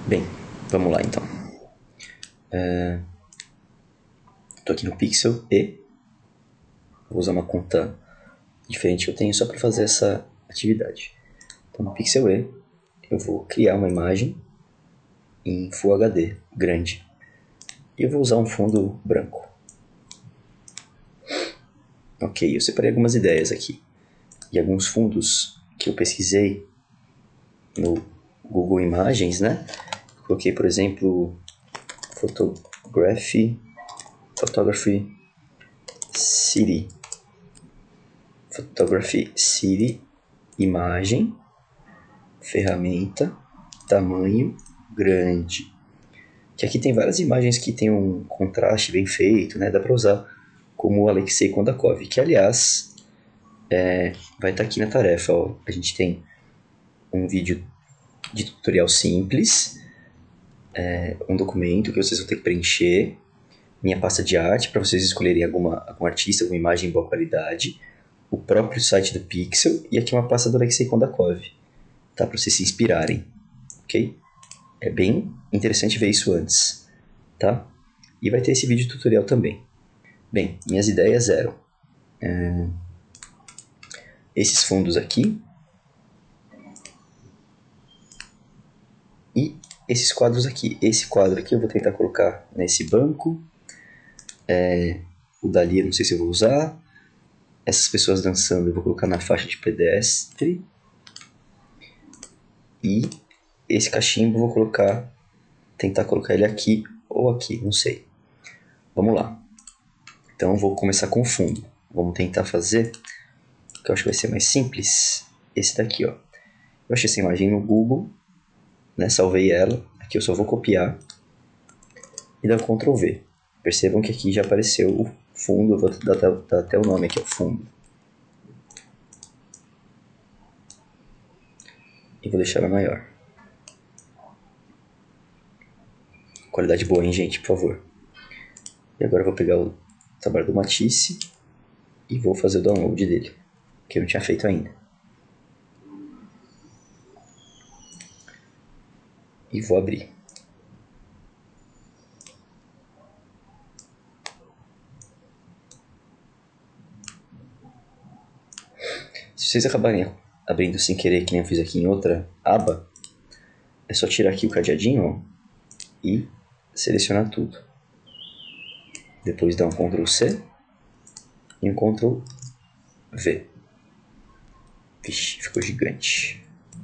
Bem, vamos lá então. Estou aqui no Pixel e vou usar uma conta diferente que eu tenho só para fazer essa atividade. Então no Pixel E eu vou criar uma imagem em Full HD grande e eu vou usar um fundo branco. Ok, eu separei algumas ideias aqui e alguns fundos que eu pesquisei no Google Imagens, né? Coloquei, por exemplo, Photography City, imagem, ferramenta, tamanho grande. Que aqui tem várias imagens que tem um contraste bem feito, né? Dá para usar como o Alexei Kondakov, que aliás vai estar aqui na tarefa. Ó. A gente tem um vídeo de tutorial simples, um documento que vocês vão ter que preencher, minha pasta de arte para vocês escolherem algum artista, alguma imagem em boa qualidade, o próprio site do Pixel e aqui uma pasta do Alexei Kondakov, tá? Para vocês se inspirarem, ok? É bem interessante ver isso antes, tá? E vai ter esse vídeo tutorial também. Bem, minhas ideias eram esses fundos aqui e esses quadros aqui. Esse quadro aqui eu vou tentar colocar nesse banco, o dali eu não sei se eu vou usar, essas pessoas dançando eu vou colocar na faixa de pedestre e esse cachimbo eu vou tentar colocar ele aqui ou aqui, não sei. Vamos lá. Então eu vou começar com o fundo. Vamos tentar fazer, que eu acho que vai ser mais simples, esse daqui, ó. Eu achei essa imagem no Google, né? Salvei ela. Aqui eu só vou copiar e dar um Ctrl V. Percebam que aqui já apareceu o fundo, eu vou dar até o nome aqui, o fundo. E vou deixar ela maior. Qualidade boa, hein, gente, por favor. E agora eu vou pegar o trabalho do Matisse e vou fazer o download dele, que eu não tinha feito ainda. E vou abrir. Se vocês acabarem abrindo sem querer, que nem eu fiz aqui em outra aba, é só tirar aqui o cadeadinho, ó, e selecionar tudo. Depois dá um Ctrl C e um Ctrl V. Vixe, ficou gigante.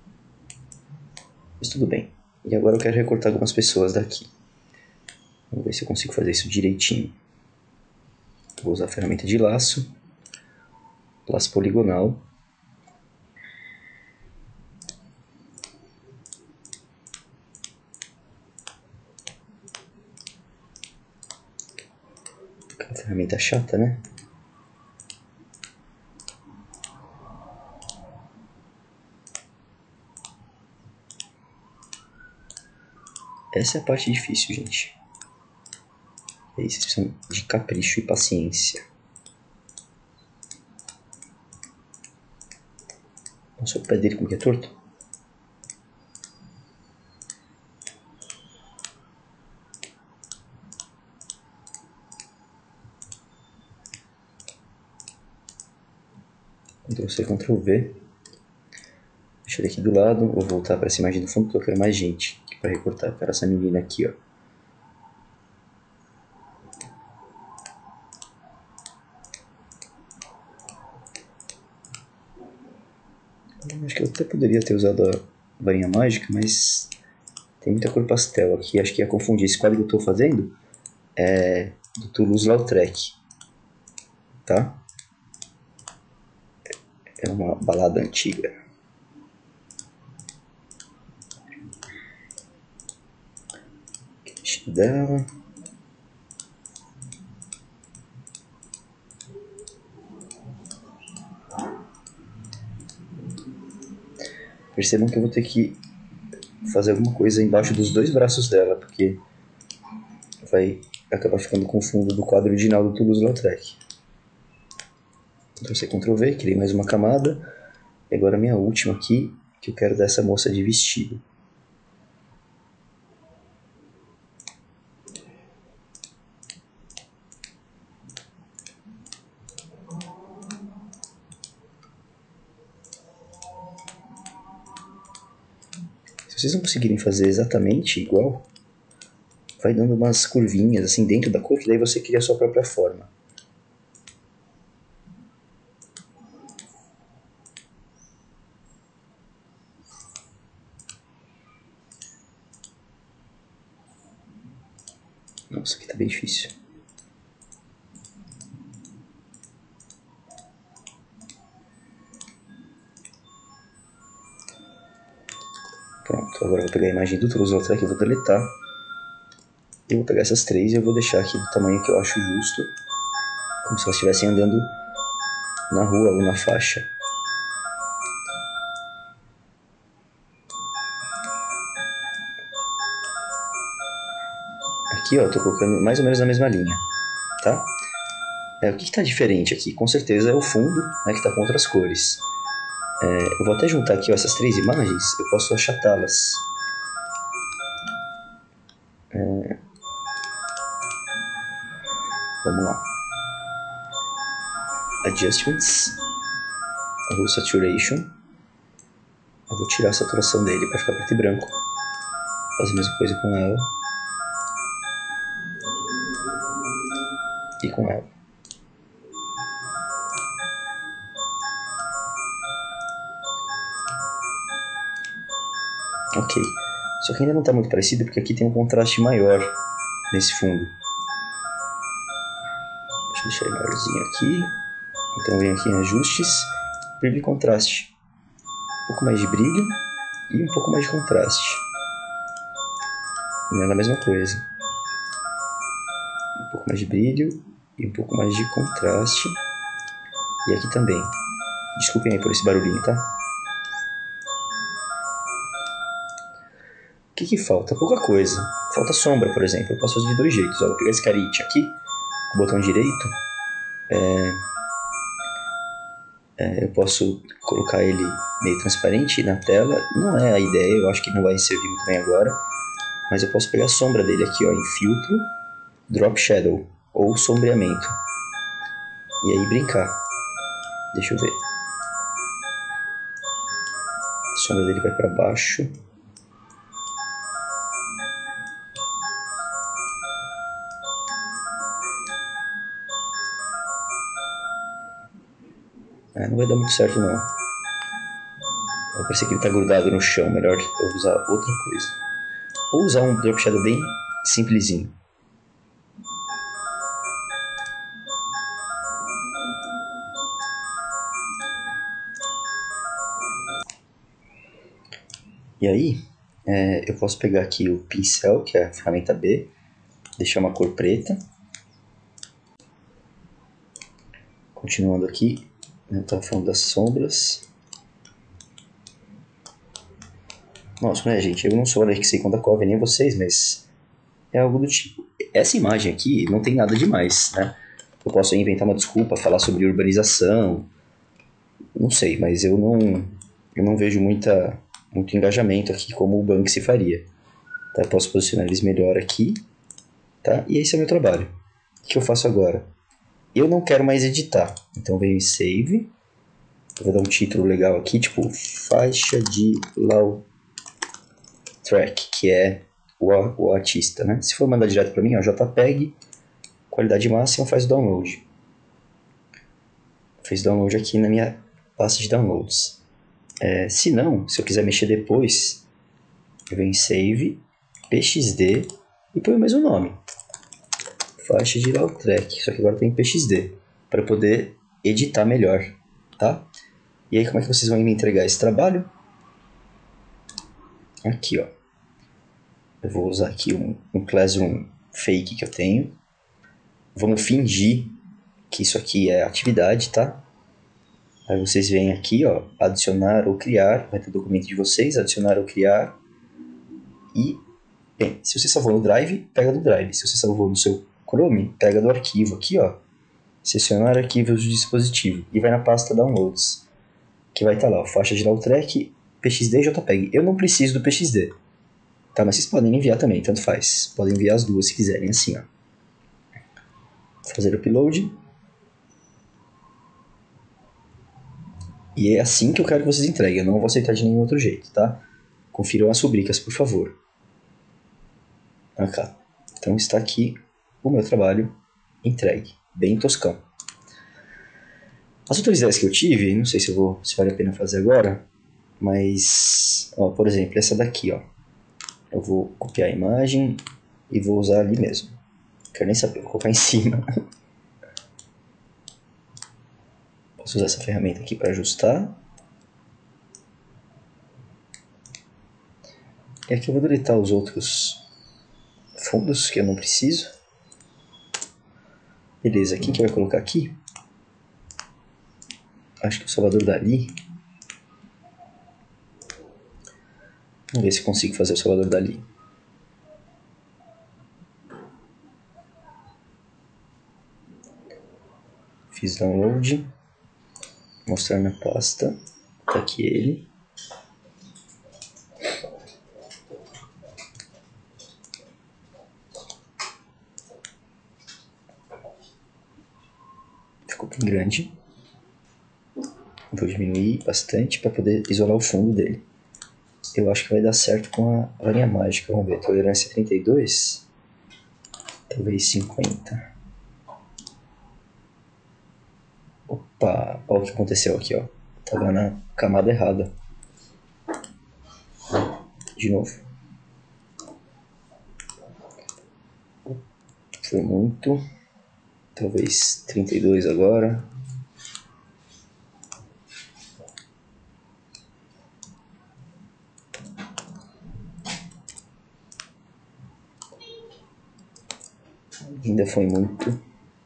Mas tudo bem. E agora eu quero recortar algumas pessoas daqui. Vamos ver se eu consigo fazer isso direitinho. Vou usar a ferramenta de laço poligonal. Aquela ferramenta chata, né? Essa é a parte difícil, gente. E aí vocês precisam de capricho e paciência. Nossa, o pé dele como que é torto? Ctrl C, Ctrl V. Deixa ele aqui do lado. Vou voltar para essa imagem do fundo porque eu quero mais gente para recortar. Eu quero essa menina aqui, ó. Acho que eu até poderia ter usado a varinha mágica, mas tem muita cor pastel aqui. Acho que ia confundir. Esse quadro que eu estou fazendo é do Toulouse-Lautrec, tá? É uma balada antiga. Vestido dela. Percebam que eu vou ter que fazer alguma coisa embaixo dos dois braços dela, porque vai acabar ficando com o fundo do quadro original do Toulouse-Lautrec. Ctrl-C, Ctrl-V, criei mais uma camada. E agora a minha última aqui, que eu quero dar essa moça de vestido. Se vocês não conseguirem fazer exatamente igual, vai dando umas curvinhas assim dentro da cor, que daí você cria a sua própria forma. Nossa, aqui tá bem difícil. Pronto, agora eu vou pegar a imagem do Trouxe-Lautrec, eu vou deletar. Eu vou pegar essas três e eu vou deixar aqui do tamanho que eu acho justo, como se elas estivessem andando na rua ou na faixa. Aqui, ó, eu tô colocando mais ou menos na mesma linha, tá? O que está diferente aqui? Com certeza é o fundo, né, que está com outras cores. Eu vou até juntar aqui, ó, essas três imagens, eu posso achatá-las. Vamos lá. Adjustments. Eu vou Saturation. Eu vou tirar a saturação dele para ficar preto e branco. Fazer a mesma coisa com ela. E com ela. Ok. Só que ainda não está muito parecido porque aqui tem um contraste maior nesse fundo. Deixa eu deixar ele maiorzinho aqui. Então eu venho aqui em ajustes, brilho e contraste. Um pouco mais de brilho e um pouco mais de contraste. Não é a mesma coisa. Um pouco mais de brilho e um pouco mais de contraste. E aqui também. Desculpem aí por esse barulhinho, tá? O que falta? Pouca coisa. Falta sombra, por exemplo. Eu posso fazer de dois jeitos. Vou pegar esse carite aqui, com o botão direito. Eu posso colocar ele meio transparente na tela. Não é a ideia, eu acho que não vai servir muito bem agora. Mas eu posso pegar a sombra dele aqui, ó, em filtro, drop shadow, ou sombreamento. E aí brincar. Deixa eu ver. A sombra dele vai para baixo. Não vai dar muito certo não. Vai parecer que ele está grudado no chão. Melhor eu usar outra coisa. Ou usar um drop shadow bem simplesinho. E aí, eu posso pegar aqui o pincel, que é a ferramenta B, deixar uma cor preta. Continuando aqui, eu estava falando das sombras. Nossa, né, gente, eu não sou Alexei Kondakov, nem vocês, mas é algo do tipo. Essa imagem aqui não tem nada demais, né? Eu posso inventar uma desculpa, falar sobre urbanização, não sei, mas eu não vejo muito engajamento aqui como o Banksy faria. Tá? Eu posso posicionar eles melhor aqui, tá? E esse é o meu trabalho. O que eu faço agora? Eu não quero mais editar, então eu venho em Save, eu vou dar um título legal aqui, tipo faixa de Lautrec, que é o artista, né? Se for mandar direto para mim, ó, JPEG, qualidade máxima, faz o download. Fez download aqui na minha pasta de downloads. Se não, se eu quiser mexer depois, eu venho em Save, PXD e põe o mesmo nome. Faixa de Lautrec, só que agora tem PXD, para poder editar melhor, tá? E aí como é que vocês vão me entregar esse trabalho? Aqui, ó. Eu vou usar aqui um Classroom fake que eu tenho. Vamos fingir que isso aqui é atividade, tá? Aí vocês vêm aqui, ó, adicionar ou criar, vai ter o documento de vocês, adicionar ou criar. E, bem, se você salvou no Drive, pega do Drive. Se você salvou no seu Chrome, pega do arquivo aqui, ó. Selecionar arquivos de dispositivo e vai na pasta Downloads, que vai estar lá, ó, faixa de Lautrec, PXD e JPEG. Eu não preciso do PXD, tá? Mas vocês podem enviar também, tanto faz. Podem enviar as duas se quiserem, assim, ó. Fazer upload. E é assim que eu quero que vocês entreguem. Eu não vou aceitar de nenhum outro jeito, tá? Confiram as rubricas, por favor. Cá. Então está aqui o meu trabalho entregue, bem toscão. As outras ideias que eu tive, não sei se vale a pena fazer agora, mas, ó, por exemplo, essa daqui, ó. Eu vou copiar a imagem e vou usar ali mesmo. Não quero nem saber, vou colocar em cima. Posso usar essa ferramenta aqui para ajustar. E aqui eu vou deletar os outros fundos que eu não preciso. Beleza, quem que vai colocar aqui? Acho que o Salvador Dalí. Vamos ver se consigo fazer o Salvador Dalí. Fiz download. Mostrar na pasta. Tá aqui ele. Ficou bem grande. Vou diminuir bastante para poder isolar o fundo dele. Eu acho que vai dar certo com a varinha mágica. Vamos ver, tolerância 32. Talvez 50. Opa, olha o que aconteceu aqui, ó. Tava na camada errada. De novo. Foi muito. Talvez 32 agora. Ainda foi muito.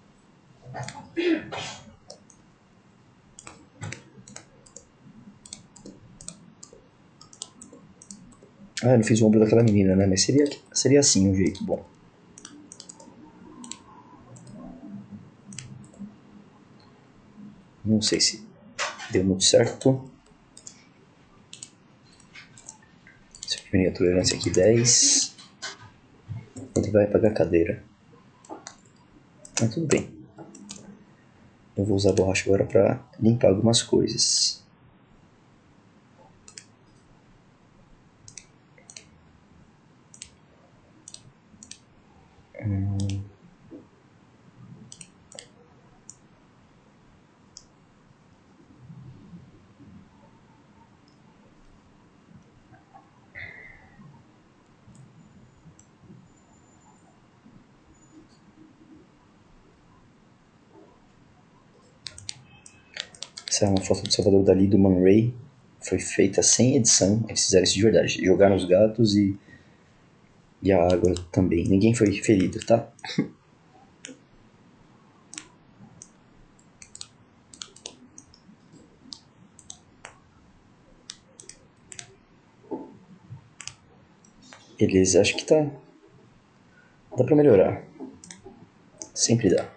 Ah, eu não fiz o ombro daquela menina, né? Mas seria assim um jeito bom. Não sei se deu muito certo. Se eu diminuir a tolerância aqui 10. Ele vai apagar a cadeira. Mas tudo bem. Eu vou usar a borracha agora para limpar algumas coisas. Essa é uma foto do Salvador Dalí do Man Ray. Foi feita sem edição. Eles fizeram isso de verdade. Jogaram os gatos e a água também. Ninguém foi ferido, tá? Beleza, acho que tá. Dá pra melhorar. Sempre dá.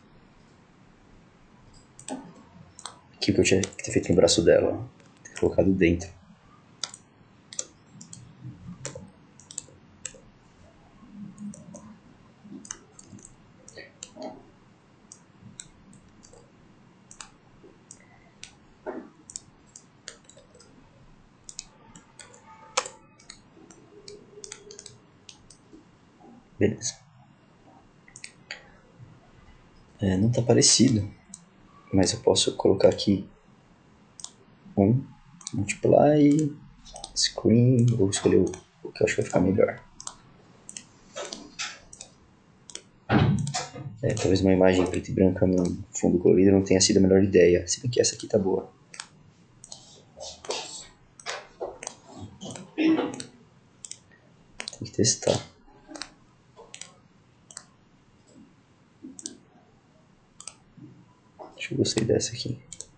Aqui o que eu tinha que ter feito no braço dela. Ter colocado dentro. Beleza. Não tá parecido. Mas eu posso colocar aqui multiply, screen, ou escolher o que eu acho que vai ficar melhor. Talvez uma imagem preta e branca no fundo colorido não tenha sido a melhor ideia, se bem que essa aqui tá boa. Tem que testar. Acho que eu gostei dessa aqui.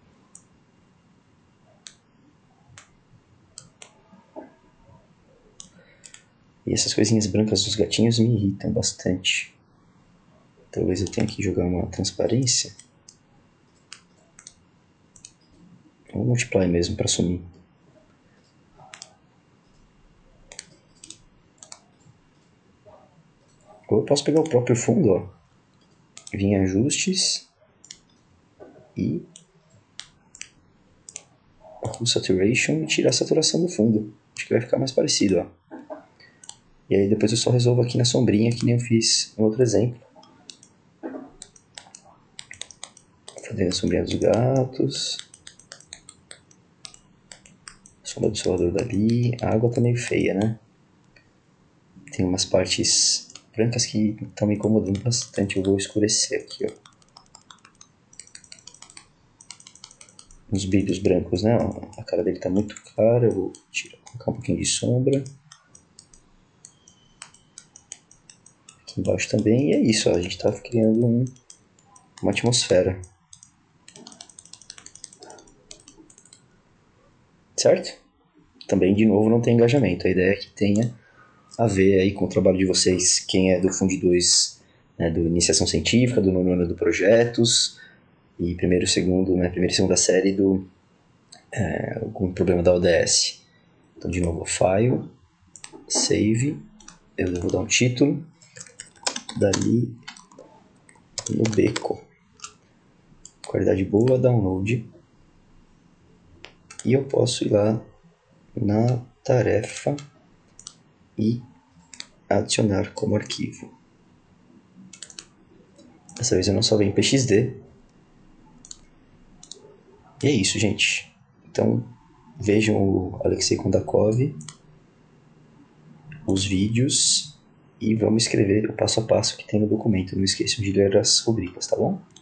E essas coisinhas brancas dos gatinhos me irritam bastante. Talvez eu tenha que jogar uma transparência. Ou multiply mesmo para sumir. Ou eu posso pegar o próprio fundo, ó. Vir em ajustes. E Hue Saturation e tirar a saturação do fundo. Acho Acho que vai ficar mais parecido, ó. E aí depois eu só resolvo aqui na sombrinha, que nem eu fiz no outro exemplo. Fazendo a sombrinha dos gatos. Sombra do solador dali. A água tá meio feia, né? Tem umas partes brancas que estão me incomodando bastante. Eu vou escurecer aqui, ó. Os brilhos brancos, né? A cara dele tá muito clara. Eu vou colocar um pouquinho de sombra. Aqui embaixo também. E é isso, ó. A gente tá criando uma atmosfera. Certo? Também, de novo, não tem engajamento. A ideia é que tenha a ver aí com o trabalho de vocês. Quem é do Fundo 2, né, do Iniciação Científica, do nono ano do Projetos, e primeiro e segundo, né, primeira e segunda série do algum problema da ODS. Então, de novo, File, Save, eu vou dar um título, dali no beco. Qualidade boa, download. E eu posso ir lá na tarefa e adicionar como arquivo. Dessa vez eu não salvei em PXD. E é isso, gente. Então, vejam o Alexei Kondakov, os vídeos, e vamos escrever o passo a passo que tem no documento. Não esqueçam de ler as rubricas, tá bom?